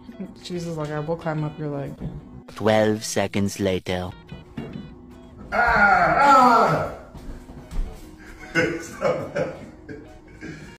Jesus, like, I will climb up your leg. 12 seconds later. Ah! Ah!